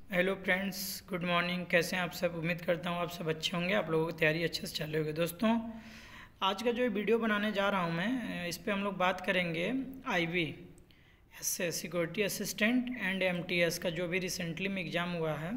Hello friends, good morning. कैसे हैं आप सब? उम्मीद करता हूँ आप सब अच्छे होंगे, आप लोगों की तैयारी अच्छे से चल रही होगी। दोस्तों, आज का जो वीडियो बनाने जा रहा हूँ मैं, इस पे हम लोग बात करेंगे IB SA security assistant and MTS का जो भी रिसेंटली में एग्ज़ाम हुआ है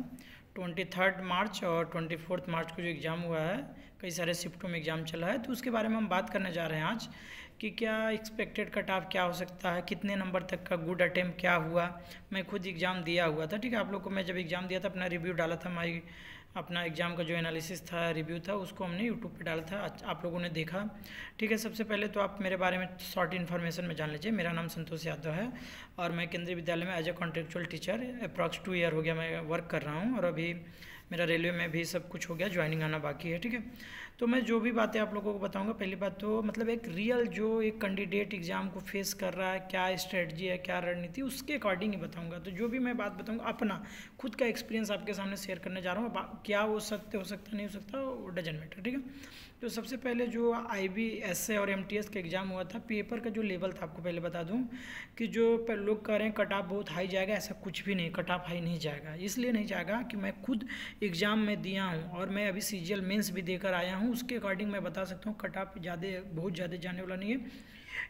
23 मार्च और 24 मार्च को जो एग्ज़ाम हुआ है। कई सारे शिफ्टों में एग्ज़ाम चला है, तो उसके बारे में हम बात करने जा रहे हैं आज कि क्या एक्सपेक्टेड कट ऑफ क्या हो सकता है, कितने नंबर तक का गुड अटेम्प्ट क्या हुआ। मैं खुद एग्ज़ाम दिया हुआ था, ठीक है। आप लोग को मैं जब एग्ज़ाम दिया था अपना रिव्यू डाला था, माई अपना एग्ज़ाम का जो एनालिसिस था, रिव्यू था, उसको हमने यूट्यूब पे डाला था, आप लोगों ने देखा, ठीक है। सबसे पहले तो आप मेरे बारे में शॉर्ट इन्फॉर्मेशन में जान लीजिए। मेरा नाम संतोष यादव है और मैं केंद्रीय विद्यालय में as a contractual teacher approx 2 year हो गया मैं वर्क कर रहा हूँ, और अभी मेरा रेलवे में भी सब कुछ हो गया, ज्वाइनिंग आना बाकी है, ठीक है। तो मैं जो भी बातें आप लोगों को बताऊंगा, पहली बात तो मतलब एक रियल जो एक कैंडिडेट एग्ज़ाम को फेस कर रहा है, क्या स्ट्रेटजी है, क्या रणनीति, उसके अकॉर्डिंग ही बताऊंगा। तो जो भी मैं बात बताऊंगा अपना खुद का एक्सपीरियंस आपके सामने शेयर करने जा रहा हूँ। क्या वो सत्य हो सकता नहीं हो सकता, वो डजंट मैटर, ठीक है। तो सबसे पहले जो आईबी एसए और एमटीएस का एग्ज़ाम हुआ था, पेपर का जो लेवल था, आपको पहले बता दूं कि जो लोग कह रहे हैं कट ऑफ बहुत हाई जाएगा, ऐसा कुछ भी नहीं, कट ऑफ हाई नहीं जाएगा। इसलिए नहीं जाएगा कि मैं खुद एग्ज़ाम में दिया हूँ और मैं अभी सीजीएल मेंस भी देकर आया हूँ, उसके अकॉर्डिंग मैं बता सकता हूँ कट ऑफ बहुत ज़्यादा जाने वाला नहीं है।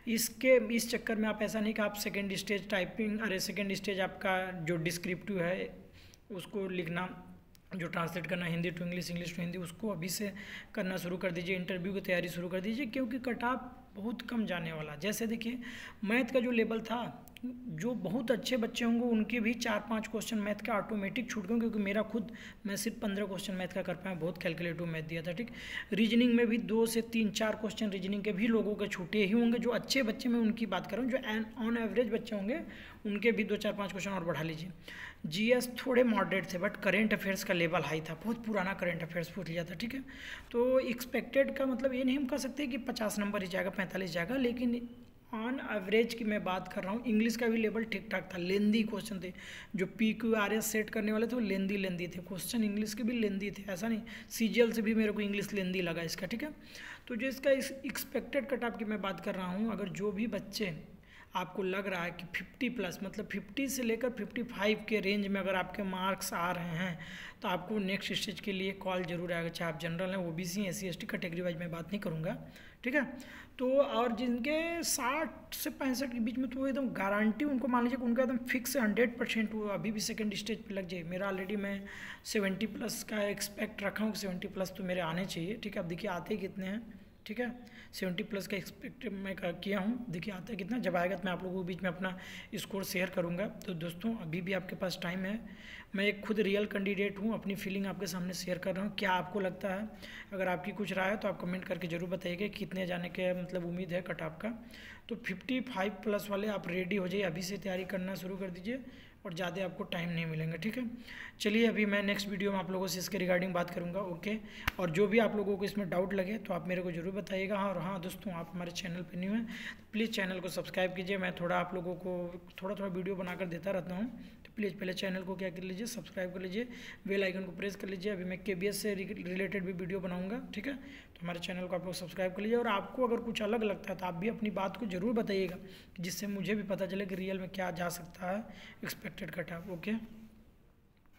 इस चक्कर में आप ऐसा नहीं कि आप सेकेंड स्टेज टाइपिंग, अरे सेकेंड स्टेज आपका जो डिस्क्रिप्टिव है उसको लिखना, जो ट्रांसलेट करना Hindi to English, English to Hindi, उसको अभी से करना शुरू कर दीजिए। इंटरव्यू की तैयारी शुरू कर दीजिए, क्योंकि कट ऑफ बहुत कम जाने वाला। जैसे देखिए, मैथ का जो लेवल था, जो बहुत अच्छे बच्चे होंगे उनके भी 4-5 क्वेश्चन मैथ के ऑटोमेटिक छूट गए, क्योंकि मेरा खुद मैं सिर्फ 15 क्वेश्चन मैथ का कर पाया, बहुत कैलकुलेटिव मैथ दिया था, ठीक। रीजनिंग में भी 2 से 3-4 क्वेश्चन रीजनिंग के भी लोगों के छूटे ही होंगे। जो अच्छे बच्चे, मैं उनकी बात कर रहा हूँ, जो ऑन एवरेज बच्चे होंगे उनके भी 2-4-5 क्वेश्चन और बढ़ा लीजिए। जीएस थोड़े मॉडरेट थे, बट करेंट अफेयर्स का लेवल हाई था, बहुत पुराना करेंट अफेयर्स पूछ लिया था, ठीक है। तो एक्सपेक्टेड का मतलब ये नहीं हम कह सकते कि 50 नंबर ही जाएगा, 45 जाएगा, लेकिन ऑन एवरेज की मैं बात कर रहा हूँ। इंग्लिश का भी लेवल ठीक ठाक था, लेंदी क्वेश्चन थे, जो PQRS सेट करने वाले थे वो लेंदी थे क्वेश्चन, इंग्लिश के भी लेंदी थे, ऐसा नहीं। सीजीएल से भी मेरे को इंग्लिश लेंदी लगा इसका, ठीक है। तो जो इसका एक्सपेक्टेड कट ऑफ की मैं बात कर रहा हूँ, अगर जो भी बच्चे आपको लग रहा है कि 50 प्लस, मतलब 50 से लेकर 55 के रेंज में अगर आपके मार्क्स आ रहे हैं, तो आपको नेक्स्ट स्टेज के लिए कॉल जरूर आएगा, चाहे आप जनरल हैं, OBC, SC ST category wise मैं बात नहीं करूँगा, ठीक है। तो और जिनके 60 से 65 के बीच में, तो वो एकदम गारंटी उनको मान लीजिए कि उनका एकदम फिक्स 100% वो अभी भी सेकंड स्टेज पे लग जाए। मेरा ऑलरेडी मैं 70 प्लस का एक्सपेक्ट रखा हूँ, 70 प्लस तो मेरे आने चाहिए, ठीक है। अब देखिए आते ही कितने हैं, ठीक है। 70 प्लस का एक्सपेक्ट मैं किया हूँ, देखिए आता है कितना। जब आएगा तो मैं आप लोगों के बीच में अपना स्कोर शेयर करूँगा। तो दोस्तों, अभी भी आपके पास टाइम है। मैं एक खुद रियल कैंडिडेट हूँ, अपनी फीलिंग आपके सामने शेयर कर रहा हूँ। क्या आपको लगता है? अगर आपकी कुछ राय है तो आप कमेंट करके ज़रूर बताइएगा कितने जाने के मतलब उम्मीद है कट ऑफ का। तो 55 प्लस वाले आप रेडी हो जाइए, अभी से तैयारी करना शुरू कर दीजिए, और ज़्यादा आपको टाइम नहीं मिलेंगे, ठीक है। चलिए, अभी मैं नेक्स्ट वीडियो में आप लोगों से इसके रिगार्डिंग बात करूँगा, ओके। और जो भी आप लोगों को इसमें डाउट लगे तो आप मेरे को ज़रूर बताइएगा। हाँ, और हाँ दोस्तों, आप हमारे चैनल पर न्यू हैं तो प्लीज़ चैनल को सब्सक्राइब कीजिए। मैं थोड़ा आप लोगों को थोड़ा वीडियो बनाकर देता रहता हूँ, तो प्लीज़ पहले चैनल को क्या कर लीजिए, सब्सक्राइब कर लीजिए, बेल आइकन को प्रेस कर लीजिए। अभी मैं KBS से रिलेटेड भी वीडियो बनाऊँगा, ठीक है। तो हमारे चैनल को आप लोग सब्सक्राइब कर लीजिए, और आपको अगर कुछ अलग लगता है तो आप भी अपनी बात को ज़रूर बताइएगा, जिससे मुझे भी पता चले कि रियल में क्या जा सकता है एक्सपेक्टेड कट ऑफ, ओके।